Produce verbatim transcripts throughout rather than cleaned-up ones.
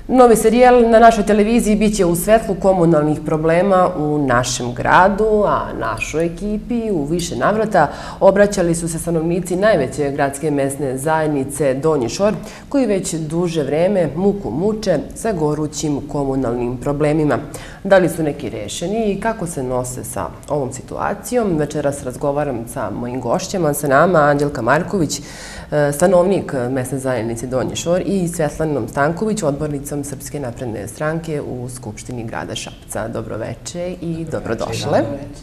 Novi serijal na našoj televiziji biće u svetlu komunalnih problema u našem gradu, a našoj ekipi u više navrata obraćali su se stanovnici najveće gradske mesne zajednice Donji Šor, koji već duže vreme muku muče sa gorućim komunalnim problemima. Da li su neki rešeni i kako se nose sa ovom situacijom? Večeras razgovaram sa mojim gošćama, sa nama Anđelka Marković, stanovnik mesne zajednice Donji Šor, i Svetlanom Stanković, odbornicom Srpske napredne stranke u Skupštini grada Šapca. Dobroveče i dobrodošle.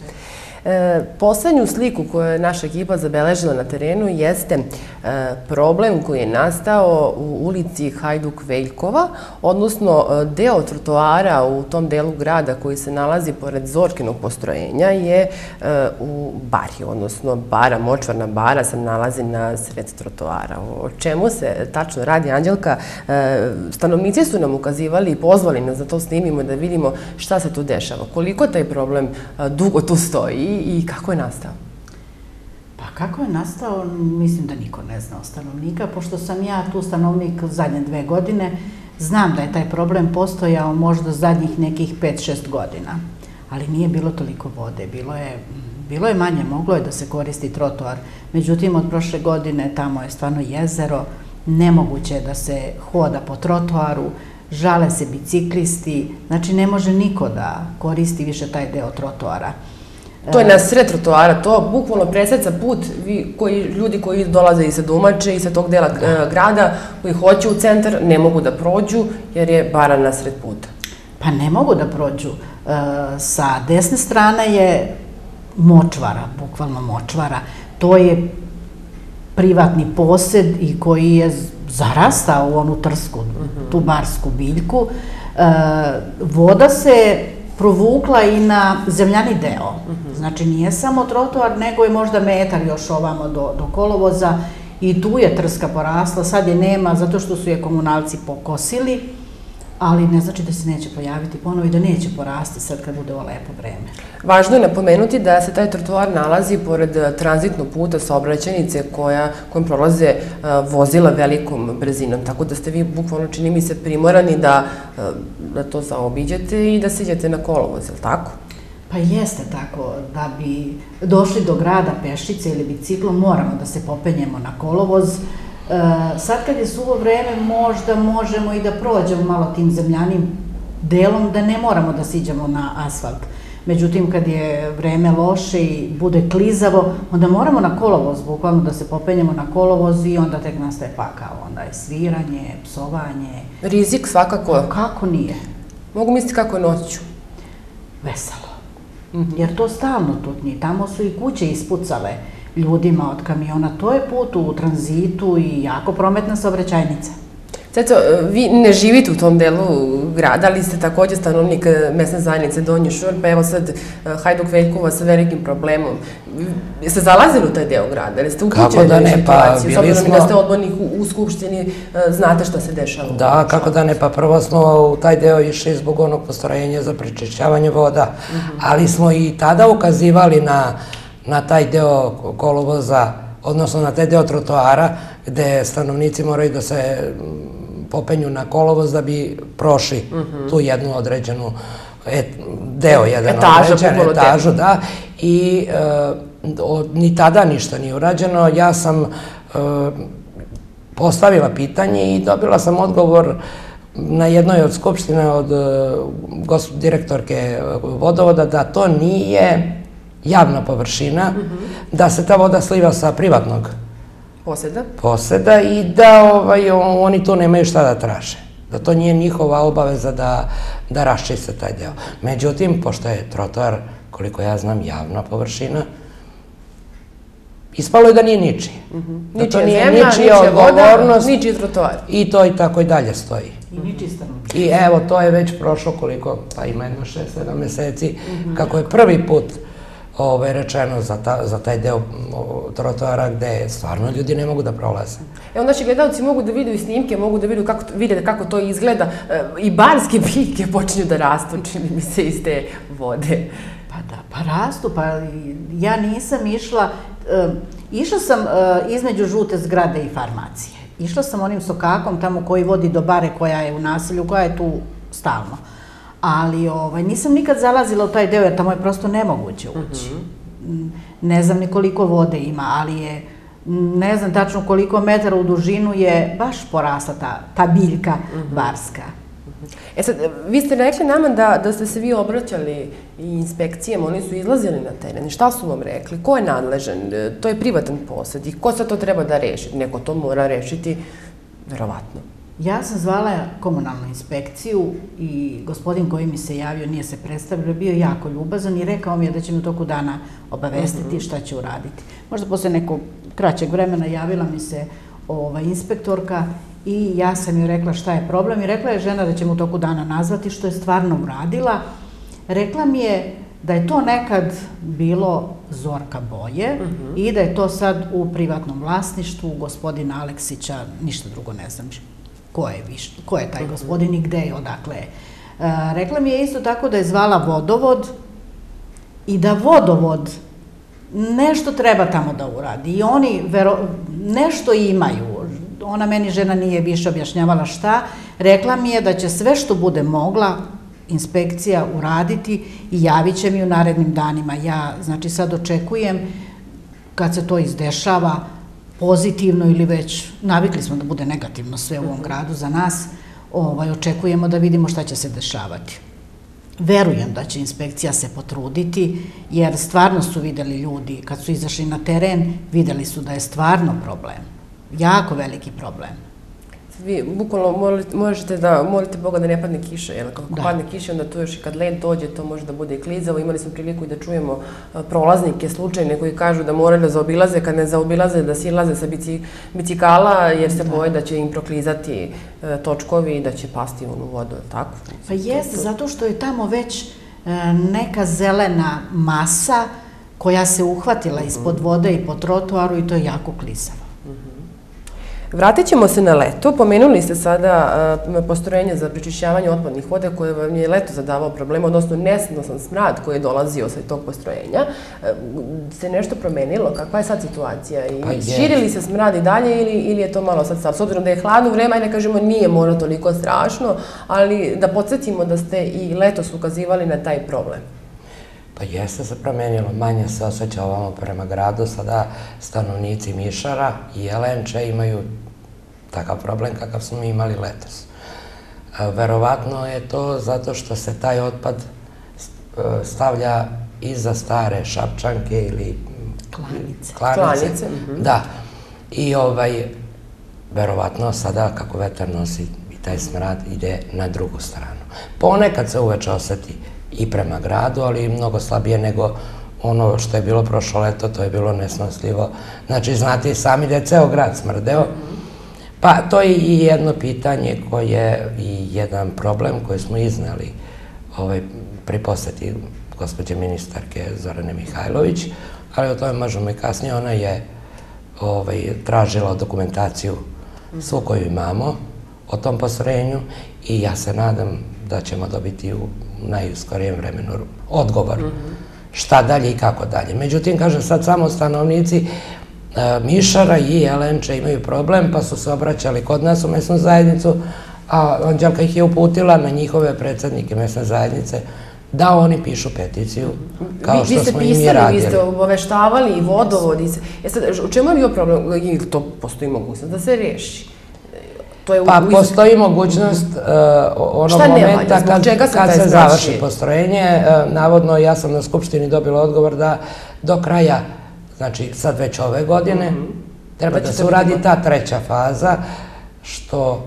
Poslednju sliku koju je naša ekipa zabeležila na terenu jeste problem koji je nastao u ulici Hajduk Veljkova, odnosno deo trotoara u tom delu grada koji se nalazi pored Zorkinog postrojenja je u bari, odnosno bara, močvarna bara se nalazi na sred trotoara. O čemu se tačno radi, Anđelka? Stanovnici su nam ukazivali i pozvali nas da to snimimo, da vidimo šta se tu dešava. Koliko taj problem dugo tu stoji i kako je nastao? Pa kako je nastao, mislim da niko ne zna od stanovnika, pošto sam ja tu stanovnik zadnje dve godine, znam da je taj problem postojao možda zadnjih nekih pet šest godina, ali nije bilo toliko vode, bilo je, bilo je manje, moglo je da se koristi trotoar, međutim od prošle godine tamo je stvarno jezero, nemoguće je da se hoda po trotoaru, žale se biciklisti, znači ne može niko da koristi više taj deo trotoara. To je na sred trotoara, to bukvalno preseca put ljudi koji dolaze i sa Dumače i sa tog dela grada, koji hoće u centar, ne mogu da prođu jer je bara na sred puta. Pa ne mogu da prođu. Sa desne strane je močvara, bukvalno močvara. To je privatni posed i koji je zarastao u onu trsku, tu barsku biljku. Voda se provukla i na zemljani deo. Znači nije samo trotoar, nego je možda metar još ovamo do kolovoza i tu je trska porasla, sad je nema zato što su je komunalci pokosili, ali ne znači da se neće pojaviti ponovo i da neće porasti sad kad bude ovo lepo vreme. Važno je napomenuti da se taj trotoar nalazi pored tranzitnog puta saobraćajnice kojom prolaze vozila velikom brzinom, tako da ste vi bukvalno, čini mi se, primorani da to zaobiđete i da siđete na kolovoz, je li tako? Pa jeste tako, da bi došli do grada pešice ili biciklom moramo da se popenjemo na kolovoz. Sad kad je suvo vreme možda možemo i da prođemo malo tim zemljanim delom, da ne moramo da siđemo na asfalt. Međutim, kad je vreme loše i bude klizavo, onda moramo na kolovoz, bukvalno da se popenjemo na kolovoz i onda tek nastaje pakao. Onda je sviranje, psovanje. Rizik svakako. Kako nije? Mogu misliti kako je noću. Veselo. Jer to stalno tutnji. Tamo su i kuće ispucale ljudima od kamiona. To je put u tranzitu i jako prometna saobraćajnica. Ceco, vi ne živite u tom delu grada, ali ste također stanovnik mesne zajednice Donji Šor, pa evo sad Hajduk Veljkova sa velikim problemom. Jeste zalazili u taj deo grada? Ili ste uključeni u situaciju? S obzirom da ste odbornik u Skupštini, znate šta se dešava? Da, kako da ne, pa prvo smo u taj deo išli zbog onog postrojenja za prečišćavanje voda, ali smo i tada ukazivali na taj deo kolovoza, odnosno na taj deo trotoara, gde stanovnici moraju da se popenju na kolovoz da bi prošli tu jednu određenu deo, jedan određen etažu, da, i ni tada ništa nije urađeno. Ja sam postavila pitanje i dobila sam odgovor na jednoj od skupštine od direktorke vodovoda da to nije javna površina, da se ta voda sliva sa privatnog poseda i da oni tu nemaju šta da traže. Da to nije njihova obaveza da raščiste taj deo. Međutim, pošto je trotoar, koliko ja znam, javna površina, ispalo je da nije ničije. Ničija zemlja, ničija voda, ničiji trotoar. I to i tako i dalje stoji. I ničiji stanovnik. I evo, to je već prošlo koliko, pa ima jedno šest sedam meseci, kako je prvi put rečeno za taj deo trotoara gde stvarno ljudi ne mogu da prolaze. Evo, naši gledalci mogu da vidu i snimke, mogu da vide kako to izgleda. I barske biljke počinju da rastu, čini mi se, iz te vode. Pa da, pa rastu, pa ja nisam išla, išla sam između žute zgrade i farmacije. Išla sam onim sokakom tamo koji vodi do bare koja je u naselju, koja je tu stalno. Ali nisam nikad zalazila u taj deo jer tamo je prosto nemoguće ući. Ne znam ni koliko vode ima, ali je, ne znam tačno koliko metara u dužinu je baš porasla ta biljka barska. E sad, vi ste rekli nama da ste se vi obraćali i inspekcijama, oni su izlazili na teren. Šta su vam rekli? Ko je nadležan? To je privatan posed i ko sad to treba da reši? Neko to mora rešiti, verovatno. Ja sam zvala komunalnu inspekciju i gospodin koji mi se javio, nije se predstavio, bio jako ljubazan i rekao mi je da će mi u toku dana obavestiti šta će uraditi. Možda posle nekog kraćeg vremena javila mi se inspektorka i ja sam joj rekla šta je problem i rekla je žena da će mu u toku dana nazvati, što je stvarno uradila. Rekla mi je da je to nekad bilo Zorka Boje i da je to sad u privatnom vlasništvu gospodina Aleksića, ništa drugo ne znam ko je taj gospodin i gde je, odakle je. Rekla mi je isto tako da je zvala vodovod i da vodovod nešto treba tamo da uradi i oni nešto imaju. Ona meni žena nije više objašnjavala šta. Rekla mi je da će sve što bude mogla inspekcija uraditi i javit će mi u narednim danima. Ja, znači, sad očekujem kad se to izdešava pozitivno ili već, navikli smo da bude negativno sve u ovom gradu za nas, očekujemo da vidimo šta će se dešavati. Verujem da će inspekcija se potruditi, jer stvarno su videli ljudi, kad su izašli na teren, videli su da je stvarno problem. Jako veliki problem. Vi bukvalno možete da molite Boga da ne padne kiša, jer kako padne kiša, onda to još i kad led dođe, to može da bude i klizavo. Imali smo priliku i da čujemo prolaznike slučajne koji kažu da moraju da zaobilaze, kad ne zaobilaze da silaze sa bicikala, jer se boje da će im proklizati točkovi i da će pasti u vodu, tako? Pa jeste, zato što je tamo već neka zelena masa koja se uhvatila ispod vode i po trotoaru i to je jako klizavo. Vratit ćemo se na leto. Pomenuli ste sada postrojenje za prečišćavanje otpadnih voda koje vam je leto zadavao problem, odnosno nesnosan smrad koji je dolazio sa tog postrojenja. Se nešto promenilo? Kakva je sad situacija? Širi li se smrad i dalje ili je to malo sad sad? S obzirom da je hladno vreme, ne kažemo nije možda toliko strašno, ali da podsjetimo da ste i letos ukazivali na taj problem. Pa jeste se promenilo, manje se osjeća ovamo prema gradu, sada stanovnici Mišara i Jelenče imaju takav problem kakav smo mi imali letos. Verovatno je to zato što se taj otpad stavlja iza stare šapčanke ili klanice. Da, i verovatno sada kako vetar nosi i taj smrad ide na drugu stranu. Ponekad se uveče osjeti i prema gradu, ali mnogo slabije nego ono što je bilo prošlo leto, to je bilo nesnosljivo. Znači, znate i sami da je ceo grad smrdeo. Pa to je i jedno pitanje koje i jedan problem koji smo izneli pri poseti gospođe ministarke Zorane Mihajlović, ali o tome možemo i kasnije. Ona je tražila dokumentaciju svu koju imamo o tom postrojenju i ja se nadam da ćemo dobiti u najuskorijem vremenu odgovor šta dalje i kako dalje. Međutim, kažem, sad samo stanovnici Mišara i Jelenče imaju problem, pa su se obraćali kod nas u mesnu zajednicu, a Anđelka ih je uputila na njihove predsednike mesne zajednice da oni pišu peticiju, kao što smo i mi radili. Vi ste pisali, vi ste obaveštavali i vodovod. U čemu je bio problem? Ili to postoji mogućnost da se reši? Pa postoji mogućnost onog momenta kad se završi postrojenje. Navodno, ja sam na Skupštini dobila odgovor da do kraja, znači sad već ove godine, treba da se uradi ta treća faza, što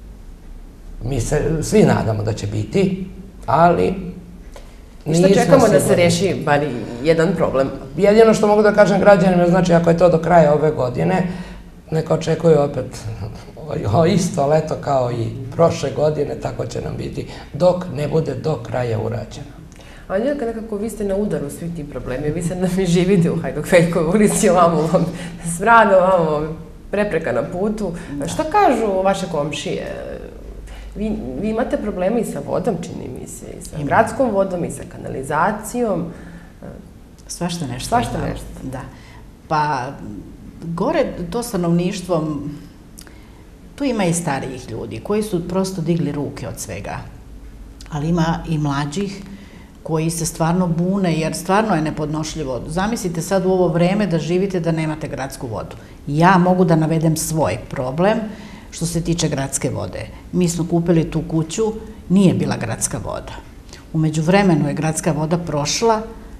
mi se svi nadamo da će biti, ali nismo sigurni. Šta čekamo da se reši bar jedan problem? Jedino što mogu da kažem građanima, znači ako je to do kraja ove godine, neka očekuju opet isto leto kao i prošle godine, tako će nam biti, dok ne bude do kraja urađeno. Anđelka, nekako vi ste na udaru svih tih problemi, vi se nam i živite u Hajduk-Veljkovoj ulici, ovamo smrad, ovamo prepreka na putu. Šta kažu vaše komšije? Vi imate probleme i sa vodom, čini mi se, i sa gradskom vodom, i sa kanalizacijom. Svašta nešto. Svašta nešto. Da. Pa, gore to stanovništvom Tu ima i starijih ljudi koji su prosto digli ruke od svega, ali ima i mlađih koji se stvarno bune, jer stvarno je nepodnošljivo. Zamislite sad u ovo vreme da živite da nemate gradsku vodu. Ja mogu da navedem svoj problem što se tiče gradske vode. Mi smo kupili tu kuću, nije bila gradska voda. U međuvremenu je gradska voda prošla.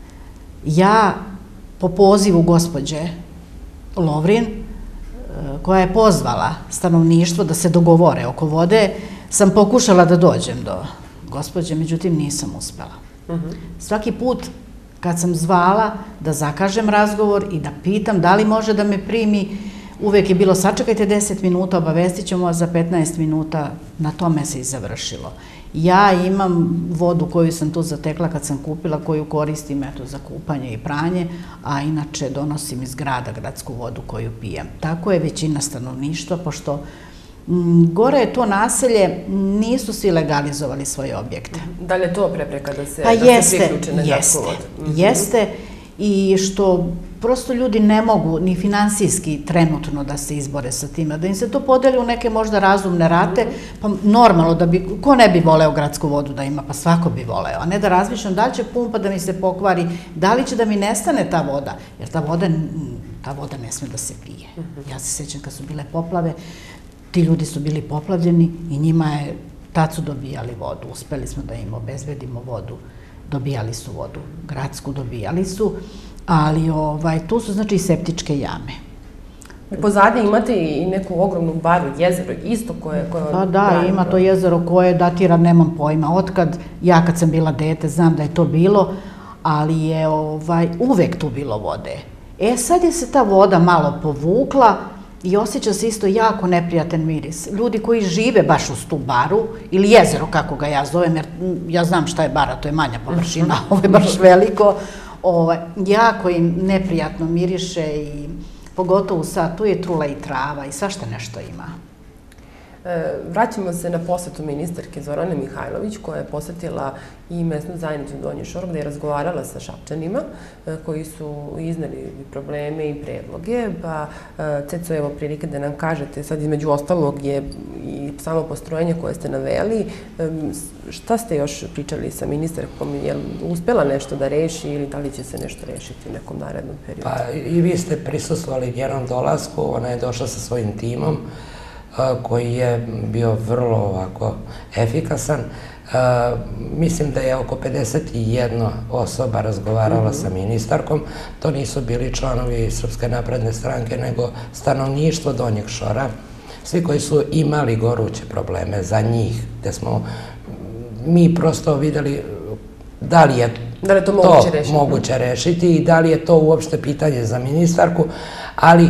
Ja, po pozivu gospođe Lovrin, koja je pozvala stanovništvo da se dogovore oko vode, sam pokušala da dođem do gospođe, međutim nisam uspela. Svaki put kad sam zvala da zakažem razgovor i da pitam da li može da me primi, uvek je bilo sačekajte deset minuta, obavestit ćemo vas za petnaest minuta, na tome se i završilo. Ja imam vodu koju sam tu zatekla kad sam kupila, koju koristim eto za kupanje i pranje, a inače donosim iz grada gradsku vodu koju pijem. Tako je većina stanovništva, pošto gore je to naselje, nisu svi legalizovali svoje objekte. Da li je to prepreka da se priključe na gradsku vodu? Jeste, i što prosto ljudi ne mogu ni finansijski trenutno da se izbore sa time, da im se to podeli u neke možda razumne rate, pa normalno da bi, ko ne bi voleo gradsku vodu da ima, pa svako bi voleo, a ne da razmišljam da li će pumpa da mi se pokvari, da li će da mi nestane ta voda, jer ta voda, ta voda ne sme da se pije. Ja se sjećam kad su bile poplave, ti ljudi su bili poplavljeni i njima je, tad su dobijali vodu, uspeli smo da im obezbedimo vodu, dobijali su vodu, gradsku dobijali su, ali tu su znači i septičke jame. Pozadnje imate i neku ogromnu baru, jezero, isto koje... Pa da, ima to jezero koje datira, nemam pojma, otkad, ja kad sam bila dete znam da je to bilo, ali je uvek tu bilo vode. E sad je se ta voda malo povukla, i osjeća se isto jako neprijatan miris. Ljudi koji žive baš uz tu baru, ili jezero, kako ga ja zovem, jer ja znam šta je bara, to je manja površina, ovo je baš veliko, jako im neprijatno miriše i pogotovo sad, tu je trula i trava i svašta nešto ima. Vraćamo se na posetu ministarke Zorane Mihajlović, koja je posetila i mesnu zajednicu Donji Šor, gde je razgovarala sa Šapčanima, koji su izneli probleme i predloge. Pa, Ceco, evo prilike da nam kažete, sad između ostalog je i samo postrojenje koje ste naveli. Šta ste još pričali sa ministarkom? Je li uspela nešto da reši ili da li će se nešto rešiti u nekom narednom periodu? Pa i vi ste prisustvovali njenom dolasku, ona je došla sa svojim timom, koji je bio vrlo ovako efikasan. Mislim da je oko pedeset jedna osoba razgovarala sa ministarkom. To nisu bili članovi Srpske napredne stranke, nego stanovništvo Donjeg Šora. Svi koji su imali goruće probleme za njih, gde smo mi prosto videli da li je to moguće rešiti i da li je to uopšte pitanje za ministarku, ali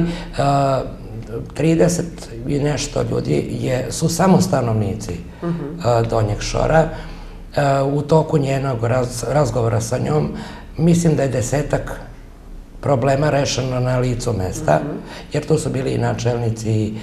trideset i nešto ljudi su samo stanovnici Donjeg Šora. U toku njenog razgovora sa njom mislim da je desetak problema rešeno na licu mesta, jer tu su bili i načelnici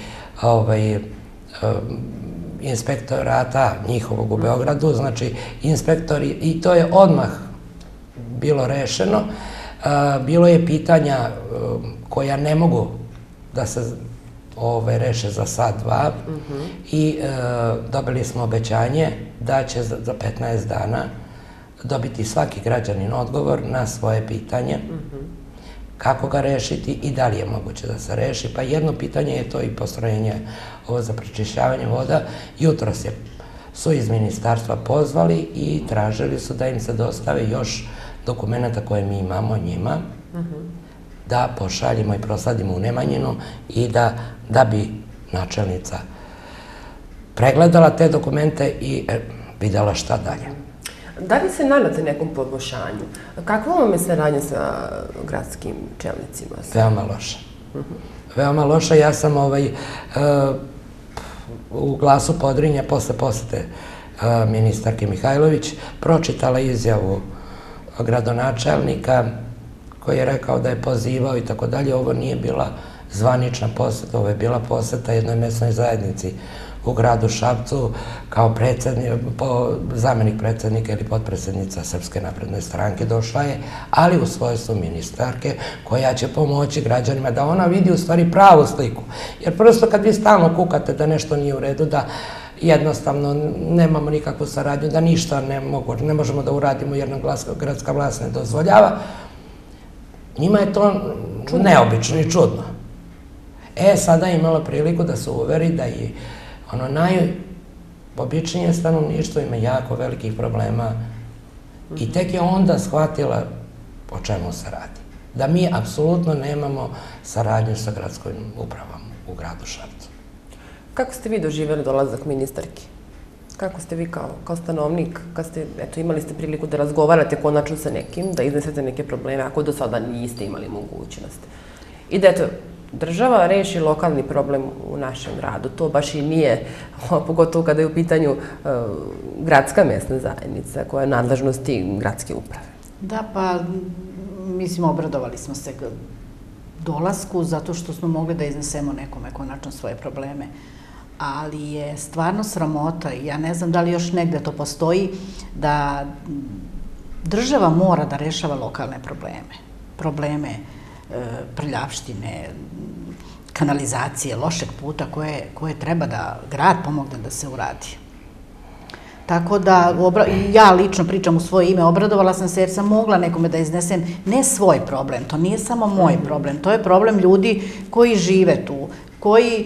inspektorata njihovog u Beogradu, znači inspektori, i to je odmah bilo rešeno. Bilo je pitanja koja ne mogu da se reše za sad, dva, i dobili smo obećanje da će za petnaest dana dobiti svaki građanin odgovor na svoje pitanje, kako ga rešiti i da li je moguće da se reši. Pa jedno pitanje je to i postrojenje ovo za prečišćavanje voda. Jutros su iz ministarstva pozvali i tražili su da im se dostave još dokumenta koje mi imamo njima, da pošaljimo i prosladimo u Nemanjinu i da bi načelnica pregledala te dokumente i videla šta dalje. Da li se nadate nekom poboljšanju? Kakva vam je saradnja sa gradskim čelnicima? Veoma loša. Veoma loša. Ja sam u Glasu Podrinja posle posete ministarke Mihajlović pročitala izjavu gradonačelnika koji je rekao da je pozivao i tako dalje. Ovo nije bila zvanična poseta, ovo je bila poseta jednoj mesnoj zajednici u gradu Šapcu kao zamjenik predsjednika ili potpredsjednica Srpske napredne stranke došla je, ali u svojstvu ministarke koja će pomoći građanima da ona vidi u stvari pravu sliku. Jer prosto kad vi stalno kukate da nešto nije u redu, da jednostavno nemamo nikakvu saradnju, da ništa ne možemo da uradimo jer nam gradska vlast ne dozvoljava, njima je to neobično i čudno. E, sada je imala priliku da se uveri da i ono najobičnije stanovništvo ima jako velikih problema i tek je onda shvatila o čemu se radi. Da mi apsolutno nemamo saradnju sa gradskom upravom u gradu Šapcu. Kako ste vi doživjeli dolazak ministarki? Kako ste vi kao stanovnik, kad ste, eto, imali ste priliku da razgovarate konačno sa nekim, da iznesete neke probleme, ako do sada niste imali mogućnost? I da, eto, država reši lokalni problem u našem gradu. To baš i nije, pogotovo kada je u pitanju gradska mesna zajednica, koja je nadležnosti gradske uprave. Da, pa, mislim, obradovali smo se dolasku zato što smo mogli da iznesemo nekome konačno svoje probleme. Ali je stvarno sramota i ja ne znam da li još negde to postoji, da država mora da rešava lokalne probleme. Probleme prljavštine, kanalizacije, lošeg puta koje treba da grad pomogne da se uradi. Tako da, ja lično pričam u svoje ime, obradovala sam se jer sam mogla nekome da iznesem ne svoj problem, to nije samo moj problem, to je problem ljudi koji žive tu, koji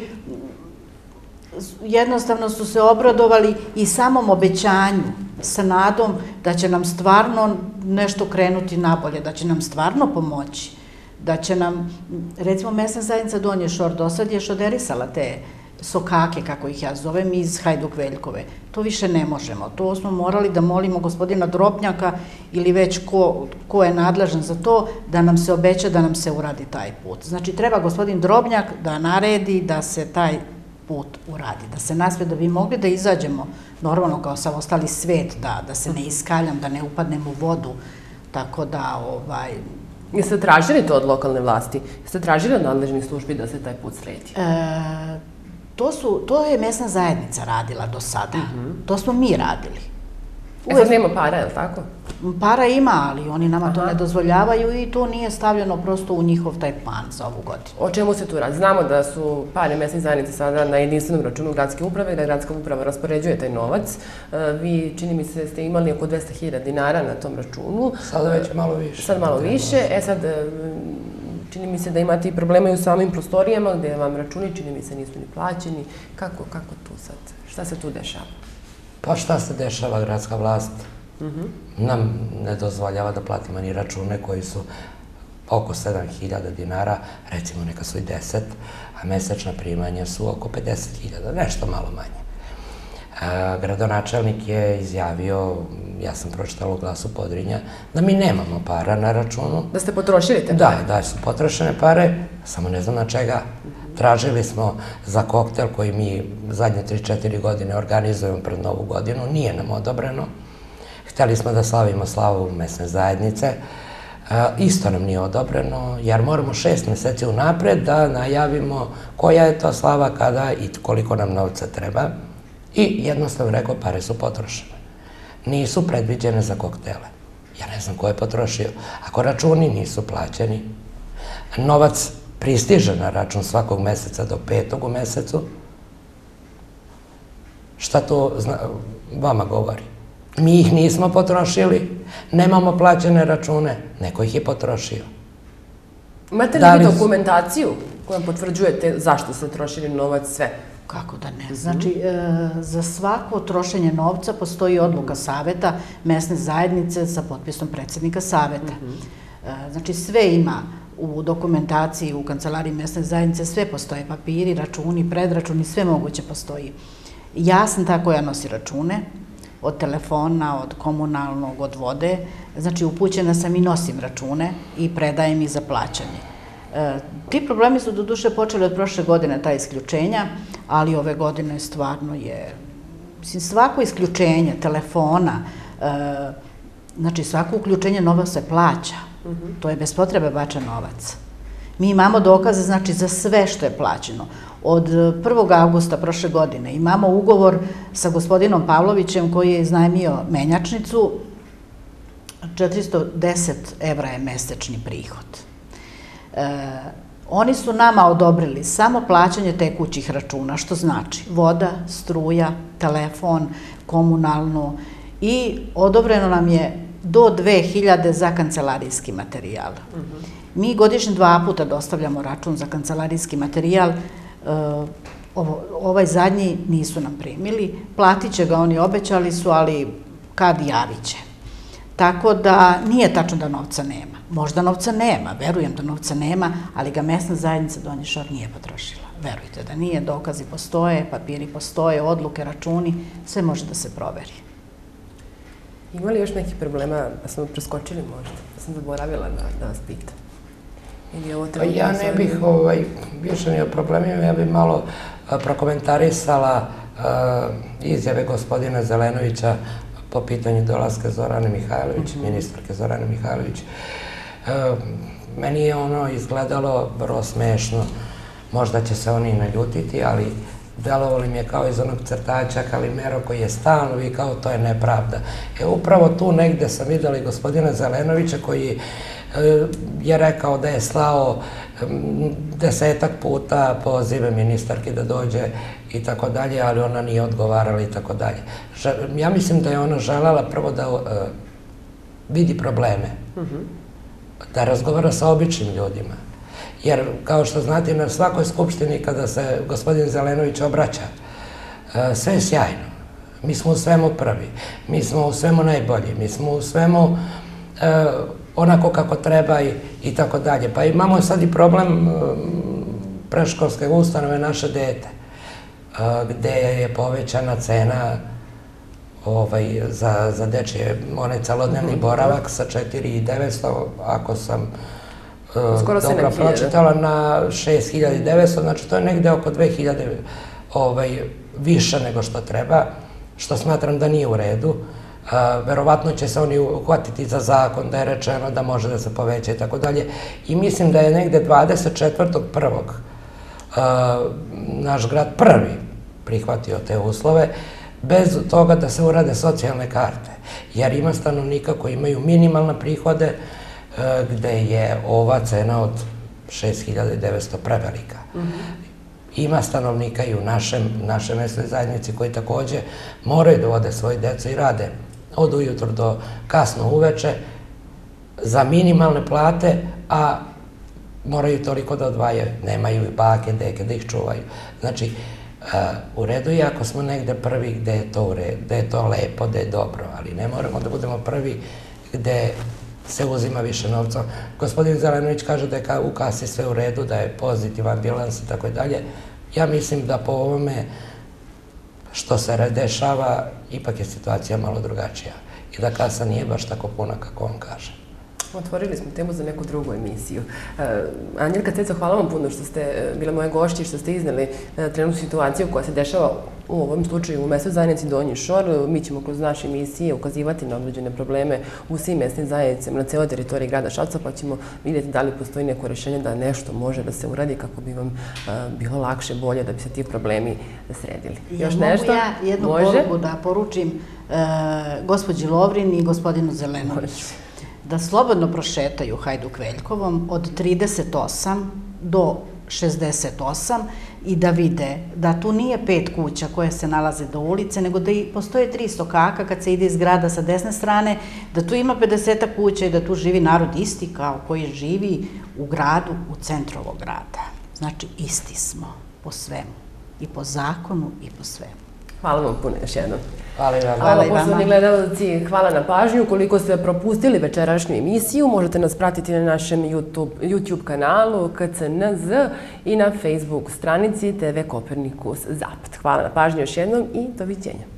jednostavno su se obradovali i samom obećanju sa nadom da će nam stvarno nešto krenuti nabolje, da će nam stvarno pomoći, da će nam, recimo, mesna zajednica Donji Šor do sad je šoderisala te sokake, kako ih ja zovem, iz Hajduk Veljkove. To više ne možemo. To smo morali da molimo gospodina Drobnjaka ili već ko je nadležan za to, da nam se obeća da nam se uradi taj put. Znači, treba gospodin Drobnjak da naredi da se taj put uradi, da se nasve, da bi mogli da izađemo normalno kao sav ostali svet, da se ne iskaljam, da ne upadnem u vodu, tako da, ovaj... Jeste tražili to od lokalne vlasti? Jeste tražili od nadležnih službi da se taj put sredi? To je mesna zajednica radila do sada. To smo mi radili. E sad nema para, je li tako? Para ima, ali oni nama to ne dozvoljavaju i to nije stavljeno prosto u njihov taj plan za ovu godinu. O čemu se tu radi? Znamo da su pare mesnih zajednice sada na jedinstvenom računu gradske uprave i da gradska uprava raspoređuje taj novac. Vi, čini mi se, ste imali oko dvesta hiljada dinara na tom računu. Sada već malo više. Sad malo više. E sad, čini mi se da imate i problema i u samim prostorijama gde vam računi, čini mi se, nisu ni plaćeni. Kako tu sad? Šta se tu dešava? Pa šta se dešava? Gradska vlast nam ne dozvoljava da platimo ni račune koji su oko sedam hiljada dinara, recimo neka su i deset, a mesečna primanja su oko pedeset hiljada, nešto malo manje. Gradonačelnik je izjavio, ja sam pročitala u Glasu Podrinja, da mi nemamo para na računu. Da ste potrošili te pare? Da, da su potrošene pare, samo ne znam na čega. Tražili smo za koktel koji mi zadnje tri četiri godine organizujemo pred Novu godinu, nije nam odobreno. Hteli smo da slavimo slavu mesne zajednice, isto nam nije odobreno, jer moramo šest meseci unapred da najavimo koja je to slava, kada i koliko nam novca treba. I jednostavno rekao, pare su potrošene. Nisu predviđene za koktele. Ja ne znam ko je potrošio. Ako računi nisu plaćeni, novac pristiže na račun svakog meseca do petog u mesecu, šta to vama govori? Mi ih nismo potrošili, nemamo plaćene račune, neko ih je potrošio. Imate li vi dokumentaciju kojom potvrđujete zašto ste trošili novac sve? Kako da ne? Znači, za svako trošenje novca postoji odluka saveta mesne zajednice sa potpisom predsjednika saveta. Znači, sve ima u dokumentaciji, u kancelariji mesne zajednice, sve postoje, papiri, računi, predračuni, sve moguće postoji. Ja sam ta koja nosi račune, od telefona, od komunalnog, od vode, znači upućena sam i nosim račune i predajem ih za plaćanje. Ti problemi su do duše počeli od prošle godine, ta isključenja, ali ove godine stvarno je, mislim, svako isključenje telefona, znači svako uključenje novac se plaća, to je bez potrebe bačen novac. Mi imamo dokaze, znači, za sve što je plaćeno. Od prvog avgusta prošle godine imamo ugovor sa gospodinom Pavlovićem koji je iznajmio menjačnicu, četiristo deset evra je mesečni prihod. E, oni su nama odobrili samo plaćanje tekućih računa, što znači voda, struja, telefon, komunalnu i odobreno nam je do dve hiljade za kancelarijski materijal. Mi godišnje dva puta dostavljamo račun za kancelarijski materijal, ovaj zadnji nisu nam primili, platit će ga, oni obećali su, ali kad javit će. Tako da nije tačno da novca nema. Možda novca nema, verujem da novca nema, ali ga mesna zajednica Donji Šor nije potrošila. Verujte da nije, dokazi postoje, papiri postoje, odluke, računi, sve može da se proveri. Ima li još nekih problema, pa smo preskočili možda, da sam zaboravila da vas pitam? Ja ne bih više ni o problemima, ja bih malo prokomentarisala izjave gospodina Zelenovića po pitanju dolaska Zorane Mihajlović, ministarke Zorane Mihajlović. Meni je ono izgledalo vrlo smešno, možda će se oni naljutiti, ali delovali mi je kao iz onog crtača Kalimero koji je stalno vikao to je nepravda. E upravo tu negde sam videla i gospodina Zelenovića koji je rekao da je slao desetak puta pozive ministarki da dođe i tako dalje, ali ona nije odgovarala i tako dalje. Ja mislim da je ona želela prvo da vidi probleme, da razgovara sa običnim ljudima. Jer, kao što znate, na svakoj skupštini kada se gospodin Zelenović obraća, sve je sjajno. Mi smo u svemu prvi, mi smo u svemu najbolji, mi smo u svemu onako kako treba i tako dalje. Pa imamo sad i problem predškolske ustanove Naše dete, gde je povećana cena za dečije, onaj celodnevni boravak sa četiri hiljade devetsto, ako sam dobro pročitala, na šest hiljada devetsto, znači to je negde oko dve hiljade više nego što treba, što smatram da nije u redu. Verovatno će se oni uhvatiti za zakon da je rečeno da može da se poveća i tako dalje. I mislim da je negde dvadeset četvrtog prvog naš grad prvi prihvatio te uslove, bez toga da se urade socijalne karte. Jer ima stanovnika koji imaju minimalne prihode, gde je ova cena od šest hiljada devetsto prevelika. Ima stanovnika i u našoj mesnoj zajednici koji takođe moraju da vode svoje deco i rade od ujutru do kasno uveče za minimalne plate, a moraju toliko da odvajaju. Nemaju i bake, deke da ih čuvaju. Znači, u redu je ako smo negde prvi gde je to u redu, gde je to lepo, gde je dobro, ali ne moramo da budemo prvi gde se uzima više novca. Gospodin Zelenović kaže da je u kasi sve u redu, da je pozitivan bilans i tako dalje. Ja mislim da po ovome što se dešava, ipak je situacija malo drugačija i da kasa nije baš tako puna kako on kaže. Otvorili smo temu za neku drugu emisiju. Anđelka Ceco, hvala vam puno što ste bile moje gošće i što ste izneli trenutnu situaciju koja se dešava u ovom slučaju u mesnoj zajednici Donji Šor. Mi ćemo kroz naše emisije ukazivati na određene probleme u svim mesnim zajednicama na celoj teritoriji grada Šapca, pa ćemo vidjeti da li postoji neko rešenje da nešto može da se uradi kako bi vam bilo lakše, bolje, da bi se ti problemi sredili. Još nešto? Mogu ja jednu poruku da poručim gospođi Lovrin i gospodinu Zelenoviću. Da slobodno prošetaju Hajduk Veljkovom od trideset osam do šezdeset osam i da vide da tu nije pet kuća koje se nalaze do ulice, nego da postoje tri sokaka kad se ide iz grada sa desne strane, da tu ima pedeset kuća i da tu živi narod isti kao koji živi u gradu, u centru ovog grada. Znači, isti smo po svemu. I po zakonu i po svemu. Hvala vam puno još jednom. Hvala i vama. Hvala, poštovani gledalci, hvala na pažnju. Ukoliko ste propustili večerašnju emisiju, možete nas pratiti na našem YouTube kanalu K C N Z i na Facebook stranici T V Kopernikus Zapad. Hvala na pažnju još jednom i doviđenja.